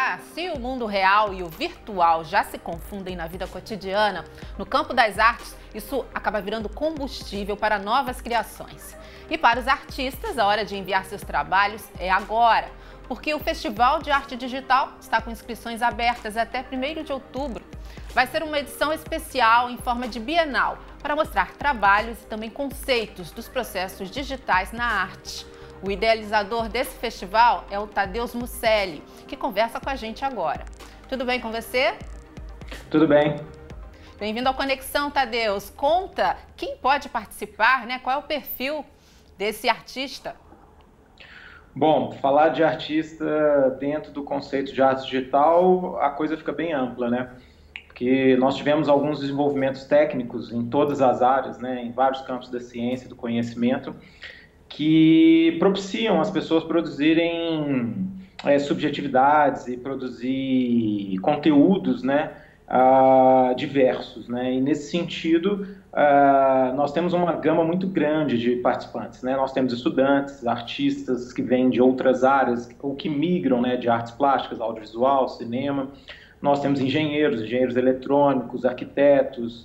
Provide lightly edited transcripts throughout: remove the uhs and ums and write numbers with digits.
Ah, se o mundo real e o virtual já se confundem na vida cotidiana, no campo das artes, isso acaba virando combustível para novas criações. E para os artistas, a hora de enviar seus trabalhos é agora, porque o Festival de Arte Digital está com inscrições abertas até 1º de outubro. Vai ser uma edição especial em forma de bienal, para mostrar trabalhos e também conceitos dos processos digitais na arte. O idealizador desse festival é o Tadeusz Musselli, que conversa com a gente agora. Tudo bem com você? Tudo bem. Bem-vindo ao Conexão, Tadeusz. Conta quem pode participar, né? Qual é o perfil desse artista? Bom, falar de artista dentro do conceito de arte digital, a coisa fica bem ampla, né? Porque nós tivemos alguns desenvolvimentos técnicos em todas as áreas, né? Em vários campos da ciência e do conhecimento, que propiciam as pessoas produzirem subjetividades e produzir conteúdos, né, diversos, né? E nesse sentido, nós temos uma gama muito grande de participantes, né? Nós temos estudantes, artistas que vêm de outras áreas ou que migram, né, de artes plásticas, audiovisual, cinema. Nós temos engenheiros eletrônicos, arquitetos,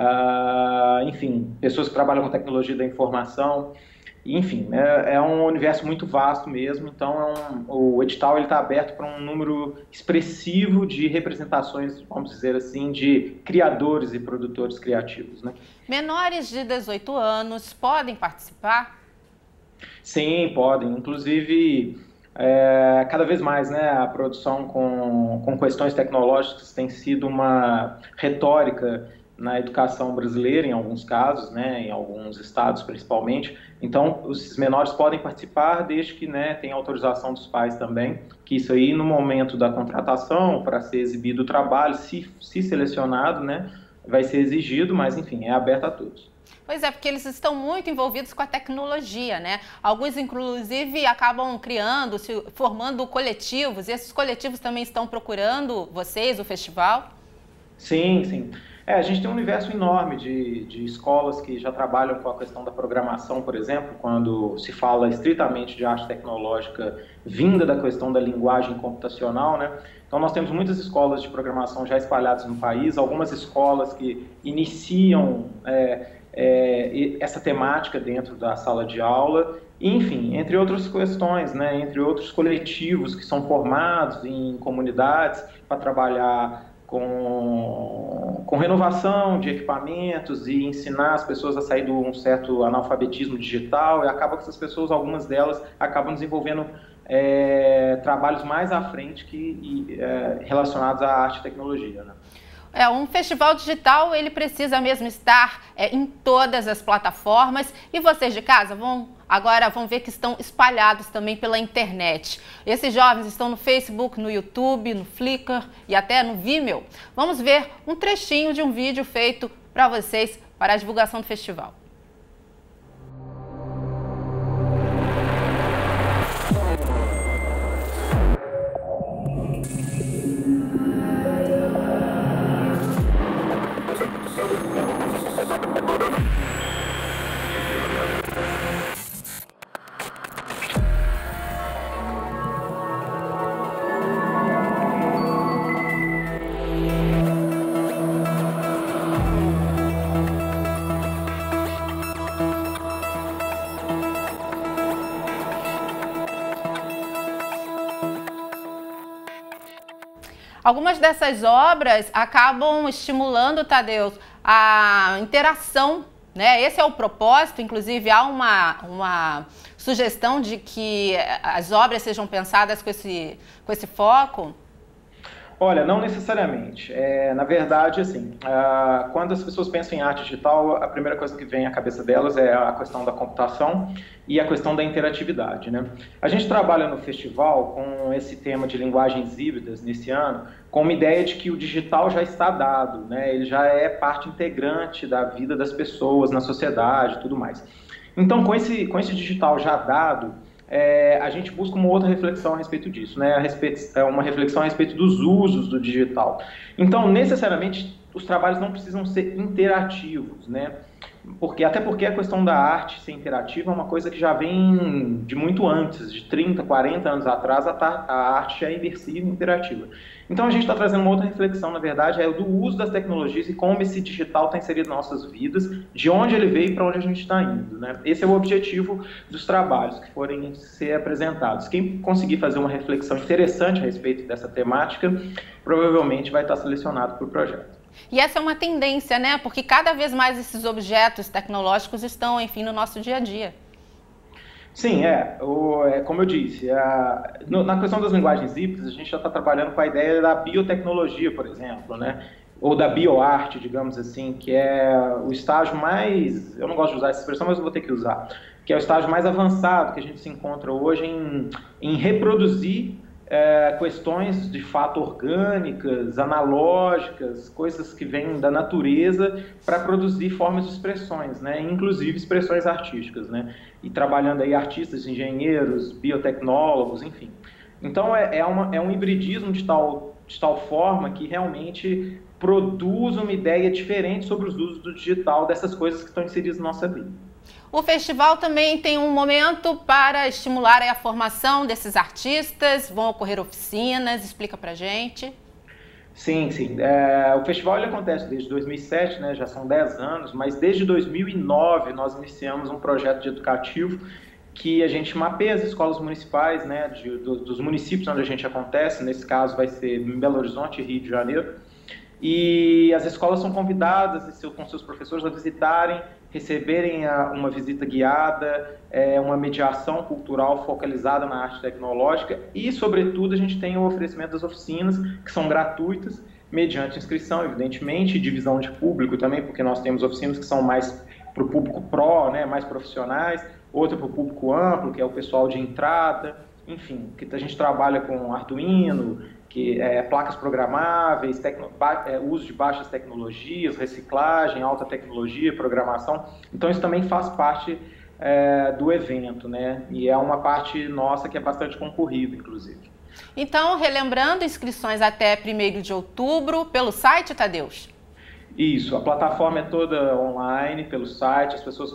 enfim, pessoas que trabalham com tecnologia da informação. Enfim, é um universo muito vasto mesmo, então o edital está aberto para um número expressivo de representações, vamos dizer assim, de criadores e produtores criativos, né? Menores de 18 anos podem participar? Sim, podem. Inclusive, cada vez mais, né, a produção com questões tecnológicas tem sido uma retórica na educação brasileira, em alguns casos, né, em alguns estados principalmente. Então, os menores podem participar desde que, né, tenha autorização dos pais também, que isso aí no momento da contratação, para ser exibido o trabalho, se selecionado, né, vai ser exigido, mas enfim, é aberto a todos. Pois é, porque eles estão muito envolvidos com a tecnologia, né? Alguns, inclusive, acabam criando, formando coletivos, e esses coletivos também estão procurando vocês, o festival? Sim, sim. A gente tem um universo enorme de escolas que já trabalham com a questão da programação, por exemplo, quando se fala estritamente de arte tecnológica vinda da questão da linguagem computacional, né? Então nós temos muitas escolas de programação já espalhadas no país, algumas escolas que iniciam essa temática dentro da sala de aula, enfim, entre outras questões, né? Entre outros coletivos que são formados em comunidades para trabalhar com renovação de equipamentos e ensinar as pessoas a sair de um certo analfabetismo digital, e acaba que essas pessoas, algumas delas, acabam desenvolvendo trabalhos mais à frente relacionados à arte e tecnologia, né? Um festival digital, ele precisa mesmo estar em todas as plataformas, e vocês de casa agora vão ver que estão espalhados também pela internet. Esses jovens estão no Facebook, no YouTube, no Flickr e até no Vimeo. Vamos ver um trechinho de um vídeo feito para vocês para a divulgação do festival. Algumas dessas obras acabam estimulando, Tadeusz, a interação, né? Esse é o propósito, inclusive há uma sugestão de que as obras sejam pensadas com esse foco? Olha, não necessariamente. Na verdade, assim, quando as pessoas pensam em arte digital, a primeira coisa que vem à cabeça delas é a questão da computação e a questão da interatividade, né? A gente trabalha no festival com esse tema de linguagens híbridas nesse ano, com uma ideia de que o digital já está dado, né? Ele já é parte integrante da vida das pessoas, na sociedade e tudo mais. Então, com esse digital já dado, a gente busca uma outra reflexão a respeito disso, né? Uma reflexão a respeito dos usos do digital. Então, necessariamente, os trabalhos não precisam ser interativos, né? Até porque a questão da arte ser interativa é uma coisa que já vem de muito antes, de 30, 40 anos atrás, a arte já é imersiva e interativa. Então a gente está trazendo uma outra reflexão, na verdade, é do uso das tecnologias e como esse digital está inserido nas nossas vidas, de onde ele veio e para onde a gente está indo, né? Esse é o objetivo dos trabalhos que forem ser apresentados. Quem conseguir fazer uma reflexão interessante a respeito dessa temática, provavelmente vai estar selecionado para o projeto. E essa é uma tendência, né? Porque cada vez mais esses objetos tecnológicos estão, enfim, no nosso dia a dia. Sim, como eu disse, na questão das linguagens híbridas, a gente já está trabalhando com a ideia da biotecnologia, por exemplo, né? Ou da bioarte, digamos assim, que é o estágio mais, eu não gosto de usar essa expressão, mas eu vou ter que usar, que é o estágio mais avançado que a gente se encontra hoje em reproduzir questões de fato orgânicas, analógicas, coisas que vêm da natureza para produzir formas de expressões, né? Inclusive expressões artísticas, né? E trabalhando aí artistas, engenheiros, biotecnólogos, enfim. Então é um hibridismo de tal forma que realmente produz uma ideia diferente sobre os usos do digital, dessas coisas que estão inseridas na nossa vida. O festival também tem um momento para estimular a formação desses artistas, vão ocorrer oficinas, explica pra gente. Sim. O festival ele acontece desde 2007, né, já são 10 anos, mas desde 2009 nós iniciamos um projeto educativo que a gente mapeia as escolas municipais, né, dos municípios onde a gente acontece, nesse caso vai ser em Belo Horizonte e Rio de Janeiro, e as escolas são convidadas com seus professores a visitarem, receberem uma visita guiada, uma mediação cultural focalizada na arte tecnológica e, sobretudo, a gente tem o oferecimento das oficinas, que são gratuitas, mediante inscrição, evidentemente, e divisão de público também, porque nós temos oficinas que são mais para o público né, mais profissionais, outra para o público amplo, que é o pessoal de entrada, enfim, que a gente trabalha com Arduino, placas programáveis, uso de baixas tecnologias, reciclagem, alta tecnologia, programação. Então isso também faz parte do evento, né? E é uma parte nossa que é bastante concorrida, inclusive. Então, relembrando, inscrições até 1º de outubro pelo site, Tadeus? Isso, a plataforma é toda online, pelo site, as pessoas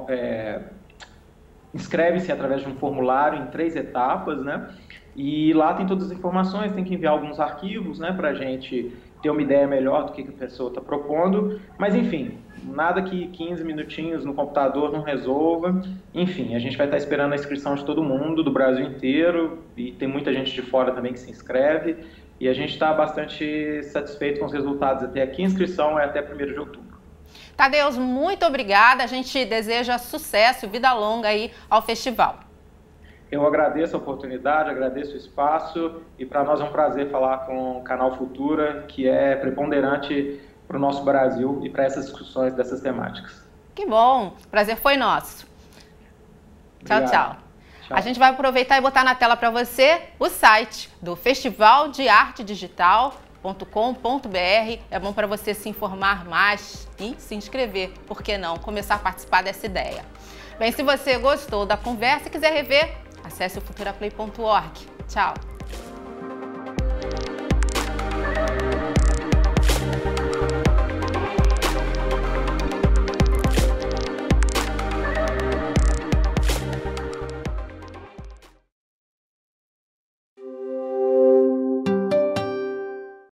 inscrevem-se através de um formulário em 3 etapas, né? E lá tem todas as informações, tem que enviar alguns arquivos, né, para a gente ter uma ideia melhor do que a pessoa está propondo. Mas, enfim, nada que 15 minutinhos no computador não resolva. Enfim, a gente vai estar esperando a inscrição de todo mundo, do Brasil inteiro, e tem muita gente de fora também que se inscreve. E a gente está bastante satisfeito com os resultados até aqui. A inscrição é até 1º de outubro. Tadeus, muito obrigada. A gente deseja sucesso e vida longa aí ao festival. Eu agradeço a oportunidade, agradeço o espaço e para nós é um prazer falar com o Canal Futura, que é preponderante para o nosso Brasil e para essas discussões dessas temáticas. Que bom, o prazer foi nosso. Obrigado. Tchau. A gente vai aproveitar e botar na tela para você o site do Festival de Arte Digital.com.br. É bom para você se informar mais e se inscrever, por que não, começar a participar dessa ideia. Bem, se você gostou da conversa e quiser rever, acesse o futuraplay.org. Tchau!